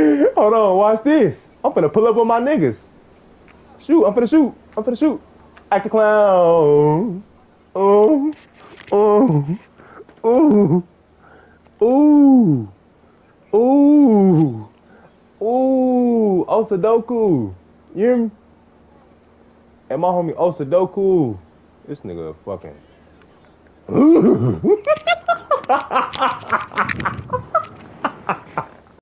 Hold on, watch this. I'm finna pull up with my niggas. Shoot, I'm finna shoot. I'm finna shoot. Act the clown. Oh, oh, ooh, ooh, ooh, ooh. Osadoku. You hear me? And my homie Osadoku. This nigga fucking.